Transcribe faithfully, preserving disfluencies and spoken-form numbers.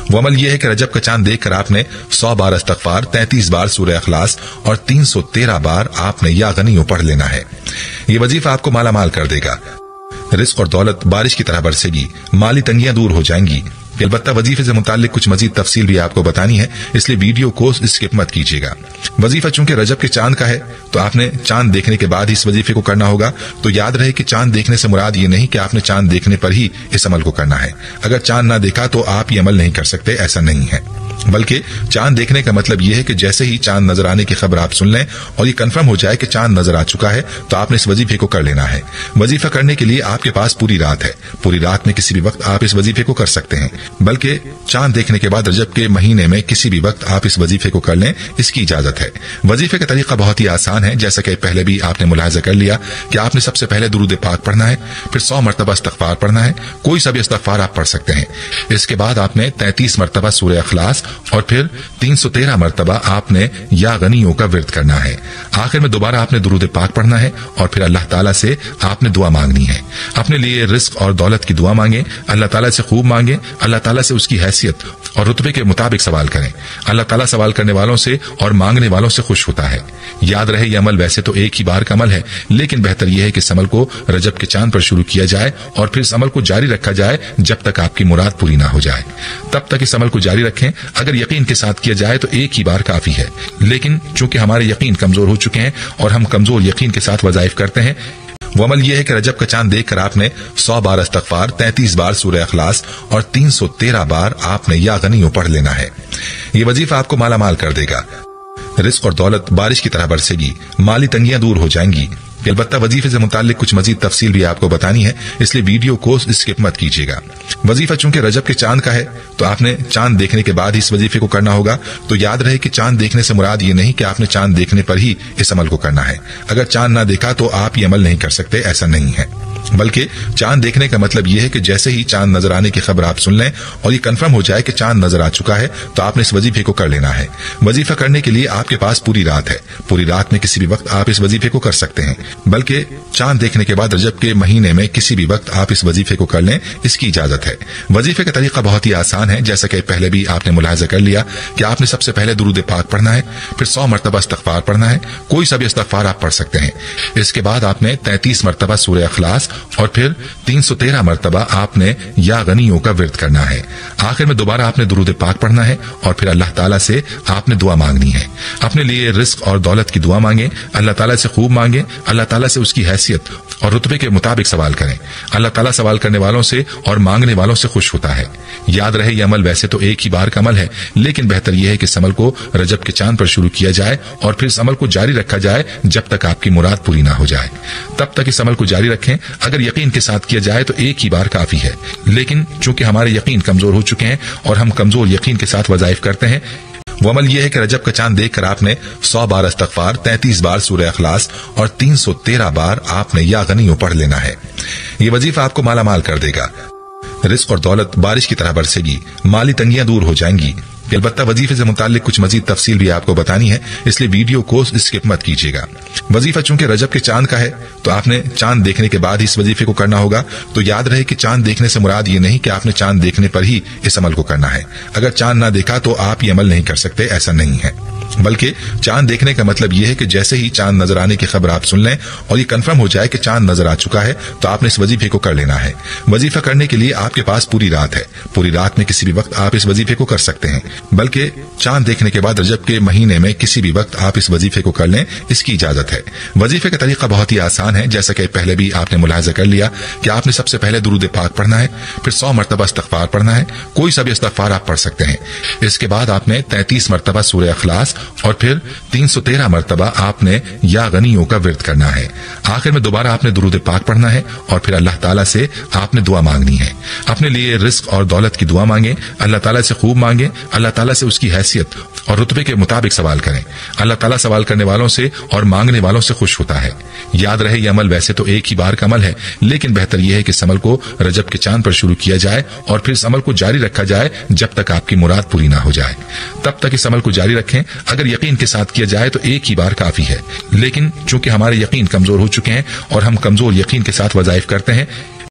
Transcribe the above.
वो अमल यह है कि रजब का चांद देखकर आपने सौ बार इस्तगफार, तैंतीस बार सूरह इखलास और तीन सौ तेरह बार आपने या गनियो पढ़ लेना है। ये वजीफा आपको माला माल कर देगा। रिस्क और दौलत बारिश की तरह बरसेगी, माली तंगियां दूर हो जाएंगी। अलबत्ता वजीफे से मुतालिक कुछ मजीद तफसील भी आपको बतानी है, इसलिए वीडियो को स्किप मत कीजिएगा। वजीफा चूंकि रजब के चांद का है तो आपने चांद देखने के बाद ही इस वजीफे को करना होगा। तो याद रहे कि चांद देखने से मुराद ये नहीं कि आपने चांद देखने पर ही इस अमल को करना है। अगर चांद ना देखा तो आप ये अमल नहीं कर सकते, ऐसा नहीं है। बल्कि चांद देखने का मतलब यह है कि जैसे ही चांद नजर आने की खबर आप सुन लें और ये कंफर्म हो जाए कि चांद नजर आ चुका है तो आपने इस वजीफे को कर लेना है। वजीफा करने के लिए आपके पास पूरी रात है। पूरी रात में किसी भी वक्त आप इस वजीफे को कर सकते हैं, बल्कि चांद देखने के बाद रजब के महीने में किसी भी वक्त आप इस वजीफे को कर लें, इसकी इजाजत है। वजीफे का तरीका बहुत ही आसान है। जैसा कि पहले भी आपने मुलाहिजा कर लिया कि आपने सबसे पहले दुरूद पाक पढ़ना है, फिर सौ मरतबा इस्तगफार पढ़ना है। कोई सा भी इस्तगफार आप पढ़ सकते हैं। इसके बाद आपने तैंतीस मरतबा सूरह इखलास और फिर तीन सौ तेरह मरतबा आपने या गनियों का विर्द करना है। आखिर में दोबारा आपने दुरूद पाक पढ़ना है और फिर अल्लाह ताला से आपने दुआ मांगनी है। अपने लिए रिस्क और दौलत की दुआ मांगे, अल्लाह ताला से खूब मांगे, अल्लाह ताला से उसकी हैसियत और रुतबे के मुताबिक सवाल करें। अल्लाह ताला सवाल करने वालों से और मांगने वालों से खुश होता है। याद रहे यह अमल वैसे तो एक ही बार का अमल है, लेकिन बेहतर यह है कि इस अमल को रजब के चांद पर शुरू किया जाए और फिर इस अमल को जारी रखा जाए जब तक आपकी मुराद पूरी ना हो जाए। तब तक इस अमल को जारी रखें। अगर यकीन के साथ किया जाए तो एक ही बार काफी है, लेकिन चूंकि हमारे यकीन कमजोर हो चुके हैं और हम कमजोर यकीन के साथ वज़ाइफ करते हैं, वो अमल यह है कि रजब का चांद देखकर आपने सौ बार इस्तगफार, तैंतीस बार सूरह इखलास और तीन सौ तेरह बार आपने या गनियो पढ़ लेना है। ये वजीफा आपको माला माल कर देगा। रिस्क और दौलत बारिश की तरह बरसेगी, माली तंगियां दूर हो जाएंगी। अलबत्ता वजीफे से मुतालिक कुछ मजीद तफसील भी आपको बतानी है, इसलिए वीडियो को स्किप मत कीजिएगा। वजीफा चूंकि रजब के चांद का है तो आपने चांद देखने के बाद ही इस वजीफे को करना होगा। तो याद रहे कि चांद देखने से मुराद ये नहीं कि आपने चांद देखने पर ही इस अमल को करना है। अगर चांद ना देखा तो आप ये अमल नहीं कर सकते, ऐसा नहीं है। बल्कि चांद देखने का मतलब यह है कि जैसे ही चांद नजर आने की खबर आप सुन लें और ये कंफर्म हो जाए कि चांद नजर आ चुका है तो आपने इस वजीफे को कर लेना है। वजीफा करने के लिए आपके पास पूरी रात है। पूरी रात में किसी भी वक्त आप इस वजीफे को कर सकते हैं, बल्कि चांद देखने के बाद रजब के महीने में किसी भी वक्त आप इस वजीफे को कर लें, इसकी इजाजत है। वजीफे का तरीका बहुत ही आसान है। जैसा कि पहले भी आपने मुलाहिजा कर लिया कि आपने सबसे पहले दुरूद पाक पढ़ना है, फिर सौ मरतबा इस्तगफार पढ़ना है। कोई सा भी इस्तगफार आप पढ़ सकते हैं। इसके बाद आपने तैंतीस मरतबा सूरह इखलास और फिर तीन सौ तेरह मरतबा आपने या गनियों का विर्द करना है। आखिर में दोबारा आपने दुरूद पाक पढ़ना है और फिर अल्लाह ताला से आपने दुआ मांगनी है। अपने लिए रिस्क और दौलत की दुआ मांगे, अल्लाह ताला से खूब मांगे, अल्लाह ताला से उसकी हैसियत और रुतबे के मुताबिक सवाल करें। अल्लाह ताला सवाल करने वालों से और मांगने वालों से खुश होता है। याद रहे यह अमल वैसे तो एक ही बार का अमल है, लेकिन बेहतर यह है कि इस अमल को रजब के चांद पर शुरू किया जाए और फिर इस अमल को जारी रखा जाए जब तक आपकी मुराद पूरी ना हो जाए। तब तक इस अमल को जारी रखें। अगर यकीन के साथ किया जाए तो एक ही बार काफी है, लेकिन चूंकि हमारे यकीन कमजोर हो चुके हैं और हम कमजोर यकीन के साथ वज़ाइफ करते हैं, वो अमल यह है कि रजब का चांद देखकर आपने सौ बार इस्तगफार, तैंतीस बार सूरह इखलास और तीन सौ तेरह बार आपने या गनियो पढ़ लेना है। ये वजीफा आपको माला माल कर देगा। रिस्क और दौलत बारिश की तरह बरसेगी, माली तंगियां दूर हो जाएंगी। अलबत्ता वजीफे से मुतालिक कुछ मजीद तफसील भी आपको बतानी है, इसलिए वीडियो को स्किप मत कीजिएगा। वजीफा चूंकि रजब के चांद का है तो आपने चांद देखने के बाद ही इस वजीफे को करना होगा। तो याद रहे कि चांद देखने से मुराद ये नहीं कि आपने चांद देखने पर ही इस अमल को करना है। अगर चांद ना देखा तो आप ये अमल नहीं कर सकते, ऐसा नहीं है। बल्कि चांद देखने का मतलब यह है कि जैसे ही चांद नजर आने की खबर आप सुन लें और ये कंफर्म हो जाए कि चांद नजर आ चुका है तो आपने इस वजीफे को कर लेना है। वजीफा करने के लिए आपके पास पूरी रात है। पूरी रात में किसी भी वक्त आप इस वजीफे को कर सकते हैं, बल्कि चांद देखने के बाद रजब के महीने में किसी भी वक्त आप इस वजीफे को कर लें, इसकी इजाजत है। वजीफे का तरीका बहुत ही आसान है। जैसा कि पहले भी आपने मुलाहिजा कर लिया कि आपने सबसे पहले दुरूद पाक पढ़ना है, फिर सौ मरतबा इस्तगफार पढ़ना है। कोई सा भी इस्तगफार आप पढ़ सकते हैं। इसके बाद आपने तैंतीस मरतबा सूरह इखलास और फिर तीन सौ तेरह मरतबा आपने या गनियों का विर्द करना है। आखिर में दोबारा आपने दुरूद पाक पढ़ना है और फिर अल्लाह ताला से आपने दुआ मांगनी है। अपने लिए रिस्क और दौलत की दुआ मांगे, अल्लाह ताला से खूब मांगे, अल्लाह ताला से उसकी हैसियत और रुतबे के मुताबिक सवाल करें। अल्लाह ताला सवाल करने वालों से और मांगने वालों से खुश होता है। याद रहे यह अमल वैसे तो एक ही बार का अमल है, लेकिन बेहतर यह है कि इस अमल को रजब के चांद पर शुरू किया जाए और फिर इस अमल को जारी रखा जाए जब तक आपकी मुराद पूरी ना हो जाए। तब तक इस अमल को जारी रखें। अगर यकीन के साथ किया जाए तो एक ही बार काफी है, लेकिन चूंकि हमारे यकीन कमजोर हो चुके हैं और हम कमजोर यकीन के साथ वज़ाइफ करते हैं,